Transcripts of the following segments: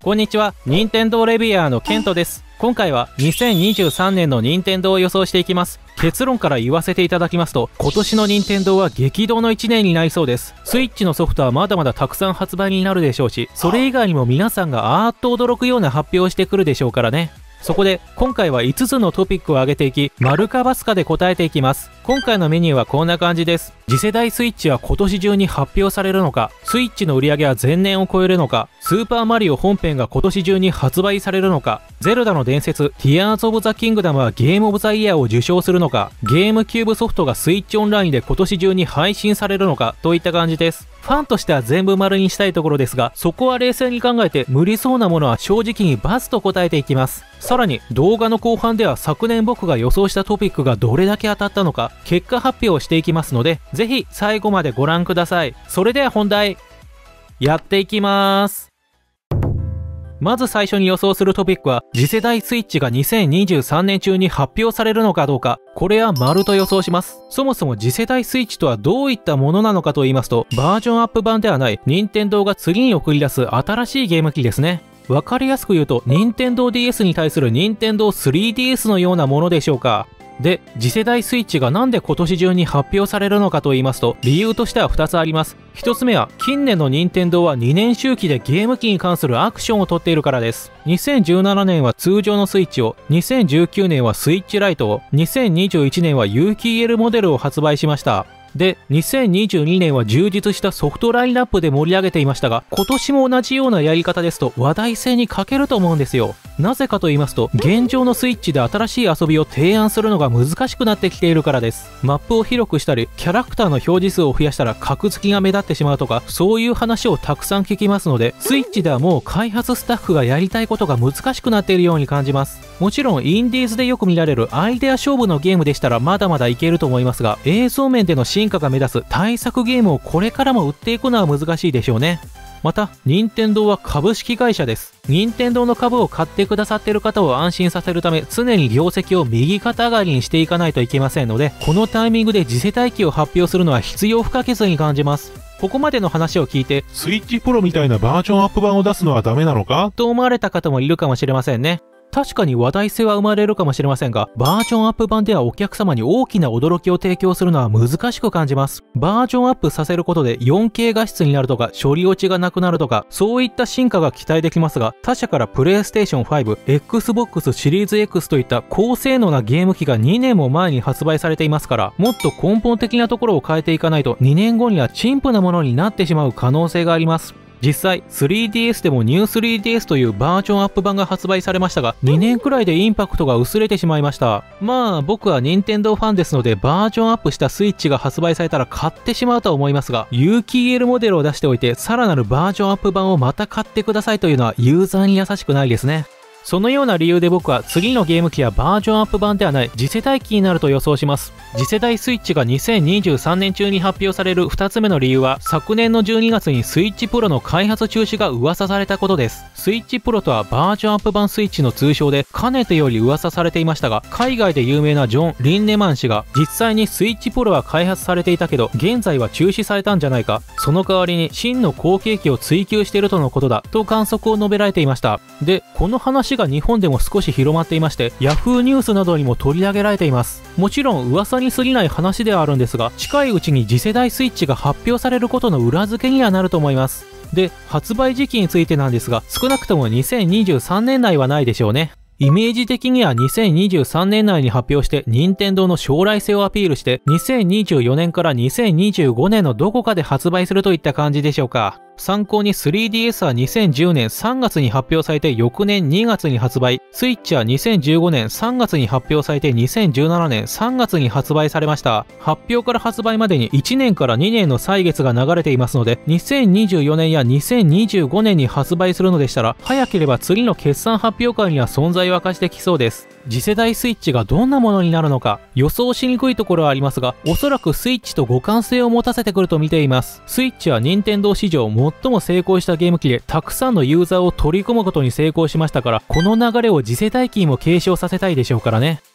こんにちは、任天堂レビュアーのケントです。今回は2023年の任天堂を予想していきます。結論から言わせていただきますと、今年の任天堂は激動の1年になりそうです。スイッチのソフトはまだまだたくさん発売になるでしょうし、それ以外にも皆さんがあーっと驚くような発表をしてくるでしょうからね。そこで今回は5つのトピックを挙げていき、丸かバスかで答えていきます。今回のメニューはこんな感じです。次世代スイッチは今年中に発表されるのか、スイッチの売り上げは前年を超えるのか、スーパーマリオ本編が今年中に発売されるのか、ゼルダの伝説、ティアーズ・オブ・ザ・キングダムはゲーム・オブ・ザ・イヤーを受賞するのか、ゲームキューブソフトがスイッチオンラインで今年中に配信されるのか、といった感じです。ファンとしては全部丸にしたいところですが、そこは冷静に考えて無理そうなものは正直にバスと答えていきます。さらに動画の後半では昨年僕が予想したトピックがどれだけ当たったのか結果発表をしていきますので、ぜひ最後までご覧ください。それでは本題やっていきます。まず最初に予想するトピックは、次世代スイッチが2023年中に発表されるのかどうか。これは丸と予想します。そもそも次世代スイッチとはどういったものなのかと言いますと、バージョンアップ版ではない任天堂が次に送り出す新しいゲーム機ですね。わかりやすく言うと、任天堂 DS に対する任天堂 3DS のようなものでしょうか。で、次世代スイッチがなんで今年中に発表されるのかと言いますと、理由としては2つあります。1つ目は、近年の任天堂は2年周期でゲーム機に関するアクションを取っているからです。2017年は通常のスイッチを、2019年はスイッチライトを、2021年は有機 EL モデルを発売しました。で、2022年は充実したソフトラインナップで盛り上げていましたが、今年も同じようなやり方ですと話題性に欠けると思うんですよ。なぜかと言いますと、現状のスイッチで新しい遊びを提案するのが難しくなってきているからです。マップを広くしたり、キャラクターの表示数を増やしたら格付きが目立ってしまうとか、そういう話をたくさん聞きますので、スイッチではもう開発スタッフがやりたいことが難しくなっているように感じます。もちろんインディーズでよく見られるアイデア勝負のゲームでしたらまだまだいけると思いますが、映像面での進化が目指す対策ゲームをこれからも売っていくのは難しいでしょうね。また、任天堂は株式会社です。任天堂の株を買ってくださっている方を安心させるため、常に業績を右肩上がりにしていかないといけませんので、このタイミングで次世代機を発表するのは必要不可欠に感じます。ここまでの話を聞いて、 スイッチプロみたいなバージョンアップ版を出すのはダメなのかと思われた方もいるかもしれませんね。確かに話題性は生まれるかもしれませんが、バージョンアップ版ではお客様に大きな驚きを提供するのは難しく感じます。バージョンアップさせることで 4K 画質になるとか、処理落ちがなくなるとか、そういった進化が期待できますが、他社からプレイステーション5、Xbox シリーズ X といった高性能なゲーム機が2年も前に発売されていますから、もっと根本的なところを変えていかないと2年後には陳腐なものになってしまう可能性があります。実際 3DS でもニュー 3DS というバージョンアップ版が発売されましたが、2年くらいでインパクトが薄れてしまいました。まあ僕は任天堂ファンですので、バージョンアップしたスイッチが発売されたら買ってしまうとは思いますが、有機 EL モデルを出しておいてさらなるバージョンアップ版をまた買ってくださいというのはユーザーに優しくないですね。そのような理由で僕は次のゲーム機はバージョンアップ版ではない次世代機になると予想します。次世代スイッチが2023年中に発表される2つ目の理由は、昨年の12月にスイッチプロの開発中止が噂されたことです。スイッチプロとはバージョンアップ版スイッチの通称で、かねてより噂されていましたが、海外で有名なジョン・リンネマン氏が、実際にスイッチプロは開発されていたけど現在は中止されたんじゃないか、その代わりに真の後継機を追求しているとのことだと観測を述べられていました。で、この話が日本でも少し広まっていまして、 Yahoo ニュースなどにも取り上げられています。もちろん噂に過ぎない話ではあるんですが、近いうちに次世代スイッチが発表されることの裏付けにはなると思います。で、発売時期についてなんですが、少なくとも2023年内はないでしょうね。イメージ的には2023年内に発表して任天堂の将来性をアピールして、2024年から2025年のどこかで発売するといった感じでしょうか。参考に 3DS は2010年3月に発表されて翌年2月に発売、スイッチは2015年3月に発表されて2017年3月に発売されました。発表から発売までに1年から2年の歳月が流れていますので、2024年や2025年に発売するのでしたら、早ければ次の決算発表会には存在を明かしてきそうです。次世代スイッチがどんなものになるのか予想しにくいところはありますが、おそらくスイッチと互換性を持たせてくると見ています。スイッチは任天堂史上最も成功したゲーム機で、たくさんのユーザーを取り込むことに成功しましたから、この流れを次世代機にも継承させたいでしょうからね。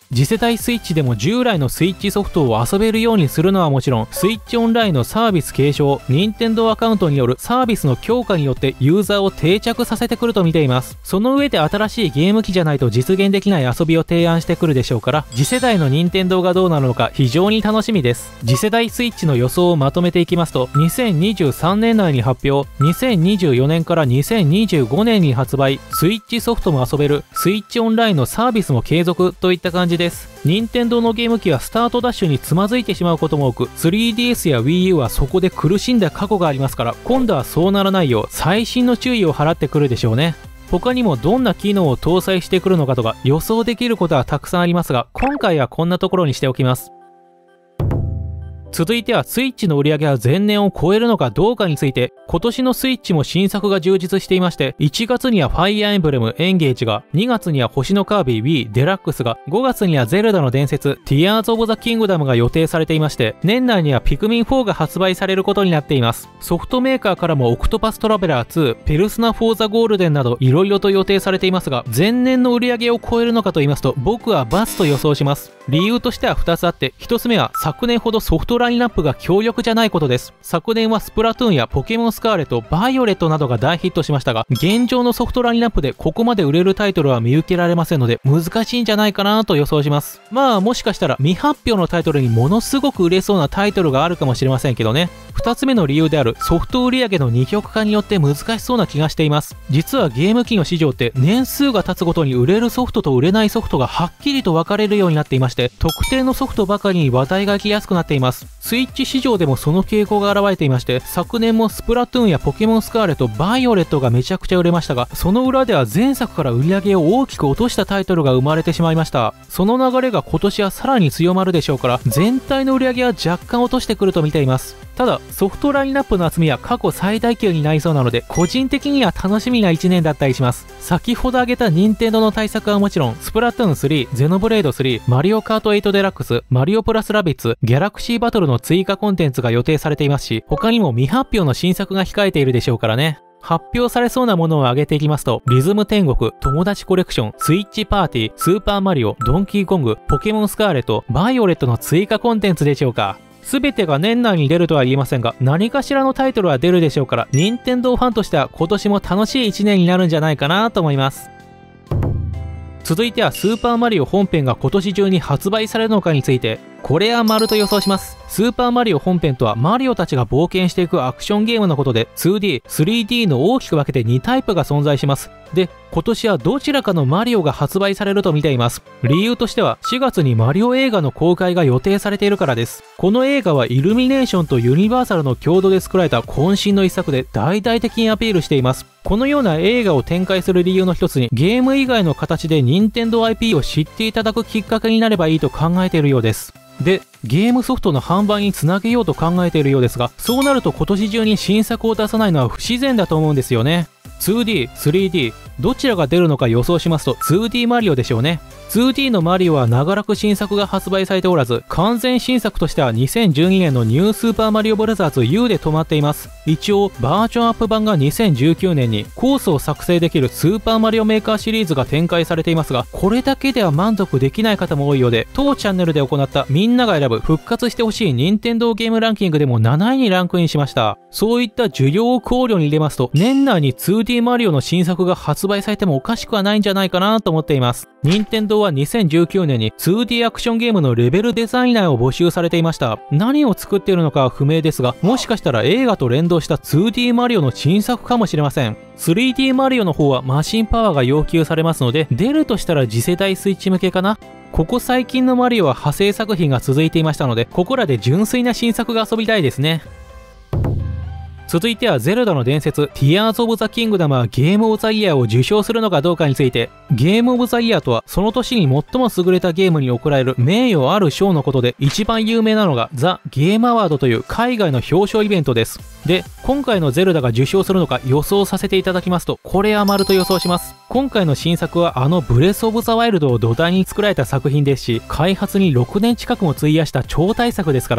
次世代スイッチでも従来のスイッチソフトを遊べるようにするのはもちろん、スイッチオンラインのサービス継承、任天堂アカウントによるサービスの強化によってユーザーを定着させてくると見ています。その上で新しいゲーム機じゃないと実現できない遊びを提案してくるでしょうから、次世代の任天堂がどうなるのか非常に楽しみです。次世代スイッチの予想をまとめていきますと、2023年内に発表、2024年から2025年に発売、スイッチソフトも遊べる、スイッチオンラインのサービスも継続といった感じです。任天堂のゲーム機はスタートダッシュにつまずいてしまうことも多く、3DS や Wii U はそこで苦しんだ過去がありますから、今度はそうならないよう細心の注意を払ってくるでしょうね。他にもどんな機能を搭載してくるのかとか予想できることはたくさんありますが、今回はこんなところにしておきます。続いてはスイッチの売り上げは前年を超えるのかどうかについて、今年のスイッチも新作が充実していまして、1月にはファイアーエンブレムエンゲージが、2月には星のカービィ Wii デラックスが、5月にはゼルダの伝説ティアーズ・オブ・ザ・キングダムが予定されていまして、年内にはピクミン4が発売されることになっています。ソフトメーカーからもオクトパストラベラー2、ペルソナ・フォー・ザ・ゴールデンなど色々と予定されていますが、前年の売り上げを超えるのかと言いますと、僕はバスと予想します。理由としては2つあって、1つ目は昨年ほどソフトラインナップが強力じゃないことです。昨年はスプラトゥーンやポケモンスカーレット、バイオレットなどが大ヒットしましたが、現状のソフトラインナップでここまで売れるタイトルは見受けられませんので、難しいんじゃないかなと予想します。まあもしかしたら未発表のタイトルにものすごく売れそうなタイトルがあるかもしれませんけどね。2つ目の理由であるソフト売上の二極化によって難しそうな気がしています。実はゲーム機の市場って年数が経つごとに売れるソフトと売れないソフトがはっきりと分かれるようになっていまして、特定のソフトばかりに話題が来やすくなっています。スイッチ市場でもその傾向が現れていまして、昨年もスプラトゥーンやポケモンスカーレット、バイオレットがめちゃくちゃ売れましたが、その裏では前作から売り上げを大きく落としたタイトルが生まれてしまいました。その流れが今年はさらに強まるでしょうから、全体の売り上げは若干落としてくると見ています。ただソフトラインナップの厚みは過去最大級になりそうなので、個人的には楽しみな1年だったりします。先ほど挙げた任天堂の対策はもちろん、スプラトゥーン3、ゼノブレード3、マリオカート8デラックス、マリオプラスラビッツ、ギャラクシーバトルの追加コンテンツが予定されていますし、他にも未発表の新作が控えているでしょうからね。発表されそうなものを挙げていきますと、リズム天国、友達コレクション、スイッチパーティー、スーパーマリオ、ドンキーコング、ポケモンスカーレット、バイオレットの追加コンテンツでしょうか。全てが年内に出るとは言えませんが、何かしらのタイトルは出るでしょうから、任天堂ファンとしては今年も楽しい1年になるんじゃないかなと思います。続いてはスーパーマリオ本編が今年中に発売されるのかについて、これは丸と予想します。スーパーマリオ本編とはマリオたちが冒険していくアクションゲームのことで、 2D、3D の大きく分けて2タイプが存在します。で、今年はどちらかのマリオが発売されると見ています。理由としては4月にマリオ映画の公開が予定されているからです。この映画はイルミネーションとユニバーサルの共同で作られた渾身の一作で大々的にアピールしています。このような映画を展開する理由の一つに、ゲーム以外の形で任天堂 IP を知っていただくきっかけになればいいと考えているようです。で、ゲームソフトの販売につなげようと考えているようですが、そうなると今年中に新作を出さないのは不自然だと思うんですよね。2D、3D、どちらが出るのか予想しますと 2D マリオでしょうね。2D のマリオは長らく新作が発売されておらず、完全新作としては2012年のニュースーパーマリオブラザーズ U で止まっています。一応バージョンアップ版が2019年にコースを作成できるスーパーマリオメーカーシリーズが展開されていますが、これだけでは満足できない方も多いようで、当チャンネルで行ったみんなが選ぶ復活してほしい任天堂ゲームランキングでも7位にランクインしました。そういった需要を考慮に入れますと、年内に 2D マリオの新作が発売されてもおかしくはないんじゃないかなと思っています。任天堂は2019年に 2D アクションゲームのレベルデザイナーを募集されていました。何を作っているのかは不明ですが、もしかしたら映画と連動した 2D マリオの新作かもしれません。3D マリオの方はマシンパワーが要求されますので、出るとしたら次世代スイッチ向けかな。ここ最近のマリオは派生作品が続いていましたので、ここらで純粋な新作が遊びたいですね。続いてはゼルダの伝説ティアーズ・オブ・ザ・キングダムはゲーム・オブ・ザ・イヤーを受賞するのかどうかについて、ゲーム・オブ・ザ・イヤーとはその年に最も優れたゲームに贈られる名誉ある賞のことで、一番有名なのがザ・ゲーム・アワードという海外の表彰イベントです。で、今回のゼルダが受賞するのか予想させていただきますと、これは丸と予想します。今回の新作はブレス・オブ・ザ・ワイルドを土台に作られた作品ですし、開発に6年近くも費やした超大作ですからね。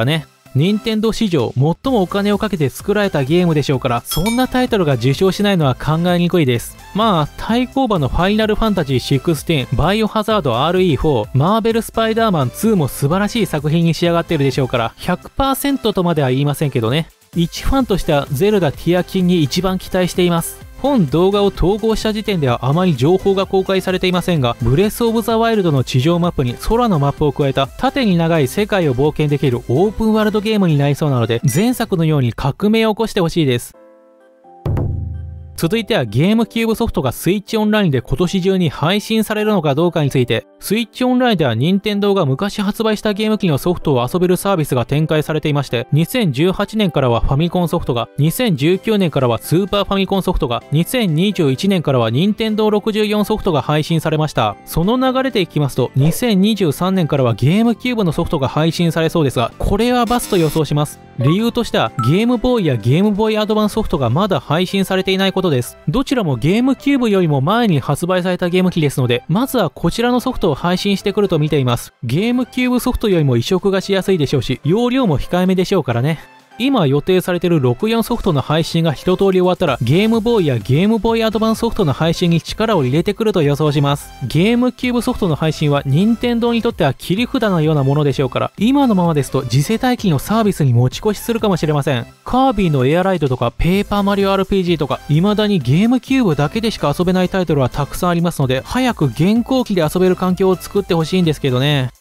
任天堂史上最もお金をかけて作られたゲームでしょうから、そんなタイトルが受賞しないのは考えにくいです。まあ、対抗馬のファイナルファンタジー16、バイオハザード RE4、マーベルスパイダーマン2も素晴らしい作品に仕上がっているでしょうから、100% とまでは言いませんけどね。一ファンとしてはゼルダティアキンに一番期待しています。本動画を投稿した時点ではあまり情報が公開されていませんが、ブレスオブザワイルドの地上マップに空のマップを加えた縦に長い世界を冒険できるオープンワールドゲームになりそうなので、前作のように革命を起こしてほしいです。続いてはゲームキューブソフトがスイッチオンラインで今年中に配信されるのかどうかについて、スイッチオンラインでは任天堂が昔発売したゲーム機のソフトを遊べるサービスが展開されていまして、2018年からはファミコンソフトが、2019年からはスーパーファミコンソフトが、2021年からは任天堂64ソフトが配信されました。その流れでいきますと、2023年からはゲームキューブのソフトが配信されそうですが、これはバスと予想します。理由としては、ゲームボーイやゲームボーイアドバンスソフトがまだ配信されていないことです。どちらもゲームキューブよりも前に発売されたゲーム機ですので、まずはこちらのソフトを配信してくると見ています。ゲームキューブソフトよりも移植がしやすいでしょうし、容量も控えめでしょうからね。今予定されている64ソフトの配信が一通り終わったら、ゲームボーイやゲームボーイアドバンスソフトの配信に力を入れてくると予想します。ゲームキューブソフトの配信は任天堂にとっては切り札のようなものでしょうから、今のままですと次世代機のサービスに持ち越しするかもしれません。カービィのエアライドとかペーパーマリオ RPG とか、未だにゲームキューブだけでしか遊べないタイトルはたくさんありますので、早く現行機で遊べる環境を作ってほしいんですけどね。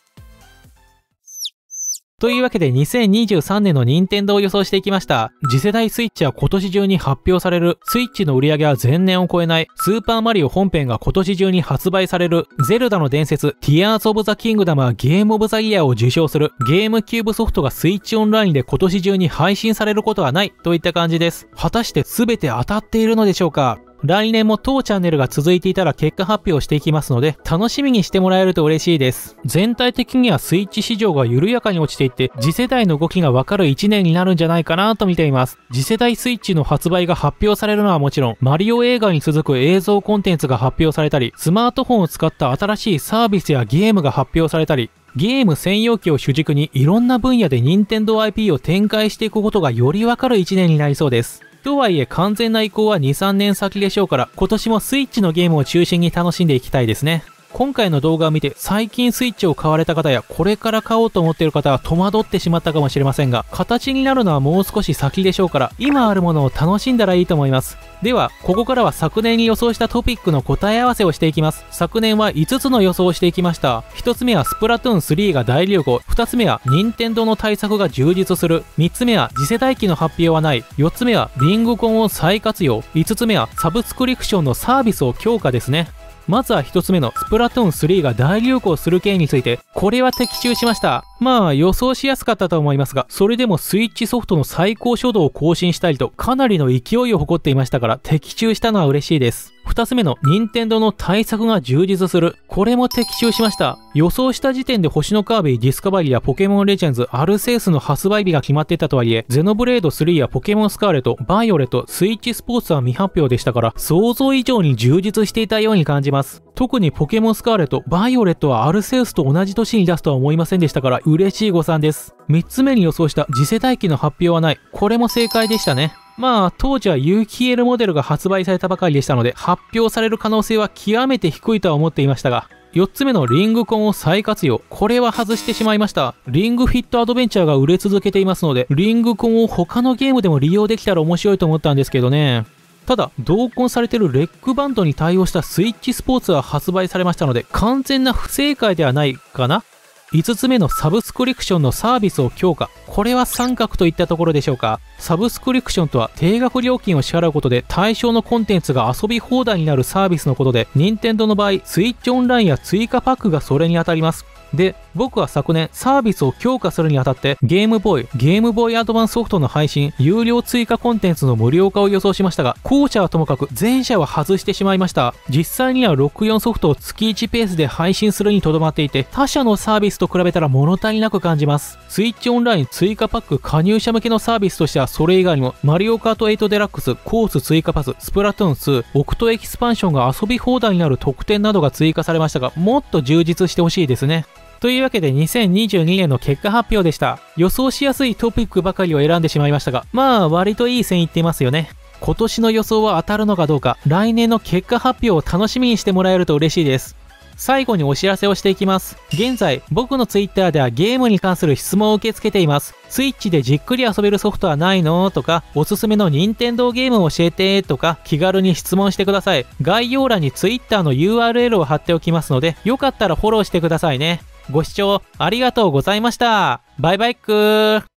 というわけで2023年の任天堂を予想していきました。次世代スイッチは今年中に発表される。スイッチの売り上げは前年を超えない。スーパーマリオ本編が今年中に発売される。ゼルダの伝説、ティアーズ・オブ・ザ・キングダムはゲーム・オブ・ザ・イヤーを受賞する。ゲームキューブソフトがスイッチオンラインで今年中に配信されることはない。といった感じです。果たして全て当たっているのでしょうか？来年も当チャンネルが続いていたら結果発表していきますので、楽しみにしてもらえると嬉しいです。全体的にはスイッチ市場が緩やかに落ちていって、次世代の動きがわかる1年になるんじゃないかなと見ています。次世代スイッチの発売が発表されるのはもちろん、マリオ映画に続く映像コンテンツが発表されたり、スマートフォンを使った新しいサービスやゲームが発表されたり、ゲーム専用機を主軸にいろんな分野で任天堂 IP を展開していくことがよりわかる1年になりそうです。とはいえ完全な移行は 2,3 年先でしょうから、今年もスイッチのゲームを中心に楽しんでいきたいですね。今回の動画を見て最近スイッチを買われた方やこれから買おうと思っている方は戸惑ってしまったかもしれませんが、形になるのはもう少し先でしょうから、今あるものを楽しんだらいいと思います。ではここからは昨年に予想したトピックの答え合わせをしていきます。昨年は5つの予想をしていきました。1つ目はスプラトゥーン3が大流行、2つ目は任天堂の対策が充実する、3つ目は次世代機の発表はない、4つ目はリングコンを再活用、5つ目はサブスクリプションのサービスを強化ですね。まずは一つ目のスプラトゥーン3が大流行する件について、これは的中しました。まあ予想しやすかったと思いますが、それでもスイッチソフトの最高初動を更新したりとかなりの勢いを誇っていましたから、的中したのは嬉しいです。二つ目の任天堂の対策が充実する。これも的中しました。予想した時点で星のカービィ、ディスカバリーやポケモンレジェンズ、アルセウスの発売日が決まっていたとはいえ、ゼノブレード3やポケモンスカーレット、バイオレット、スイッチスポーツは未発表でしたから、想像以上に充実していたように感じます。特にポケモンスカーレット、バイオレットはアルセウスと同じ年に出すとは思いませんでしたから、嬉しい誤算です。三つ目に予想した次世代機の発表はない。これも正解でしたね。まあ当時は有機 EL モデルが発売されたばかりでしたので、発表される可能性は極めて低いとは思っていましたが、4つ目のリングコンを再活用。これは外してしまいました。リングフィットアドベンチャーが売れ続けていますので、リングコンを他のゲームでも利用できたら面白いと思ったんですけどね。ただ、同梱されているレックバンドに対応したスイッチスポーツは発売されましたので、完全な不正解ではないかな。5つ目のサブスクリプションのサービスを強化。これは三角といったところでしょうか。サブスクリプションとは定額料金を支払うことで対象のコンテンツが遊び放題になるサービスのことで、任天堂の場合、スイッチオンラインや追加パックがそれに当たります。で、僕は昨年サービスを強化するにあたってゲームボーイアドバンスソフトの配信、有料追加コンテンツの無料化を予想しましたが、後者はともかく前者は外してしまいました。実際には64ソフトを月1ペースで配信するにとどまっていて、他社のサービスと比べたら物足りなく感じます。スイッチオンライン追加パック加入者向けのサービスとしてはそれ以外にも、マリオカート8デラックス、コース追加パス、スプラトゥーン2、オクトエキスパンションが遊び放題になる特典などが追加されましたが、もっと充実してほしいですね。 というわけで2022年の結果発表でした。予想しやすいトピックばかりを選んでしまいましたが、まあ割といい線いっていますよね。今年の予想は当たるのかどうか、来年の結果発表を楽しみにしてもらえると嬉しいです。最後にお知らせをしていきます。現在、僕のツイッターではゲームに関する質問を受け付けています。スイッチでじっくり遊べるソフトはないのとか、おすすめの任天堂ゲームを教えてとか、気軽に質問してください。概要欄にツイッターの URL を貼っておきますので、よかったらフォローしてくださいね。ご視聴ありがとうございました。バイバイっくー。